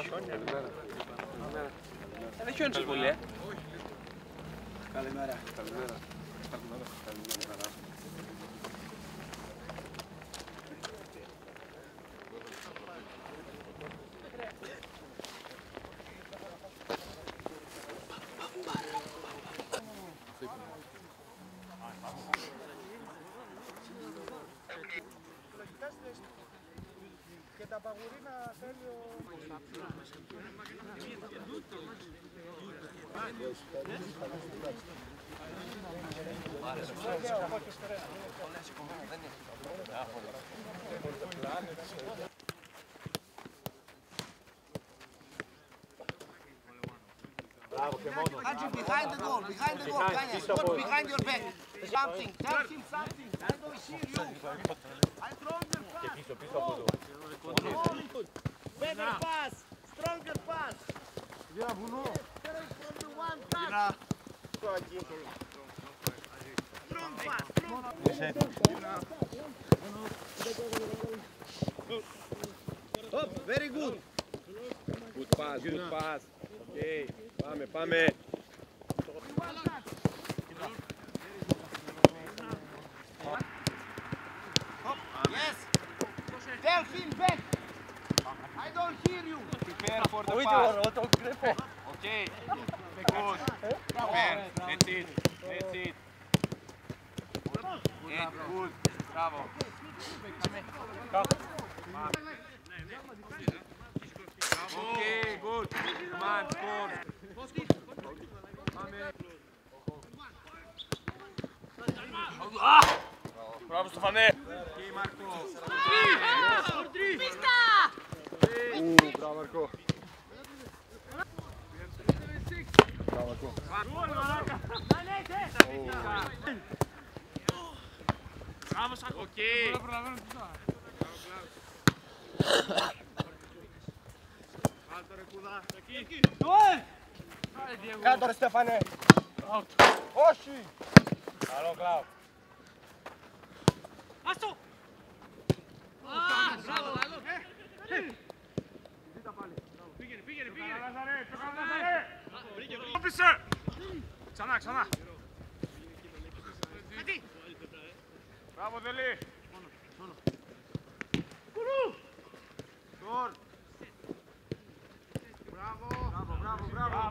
Δεν χιόνισε πολύ, Καλημέρα. Και τα παγουρίνα θέλει ο... Andrew, behind the goal, Kanye. Put behind your back. Something, tell him something. I don't hear you. I stronger pass. Better pass, stronger pass. From the one touch. Strong pass, strong pass. Hop, very good. Good pass. Okay, πάμε. Yes. Tell him back. I don't hear you. Prepare for the pass. Okay. Good. That's it. Good. Bravo. Okay, good. Come on, score. Μπράβο στο Φανέ. Okay, Marco. Bravo Marco. Bravo, Σάκο. Okay. Κάτω ρε Στέφανε. Όχι. Καλό κλαμπ. Άστο! Μπράβο! Πήγαινε! Όπισε! Ξανά! Μπράβο Δελή! Μπράβο.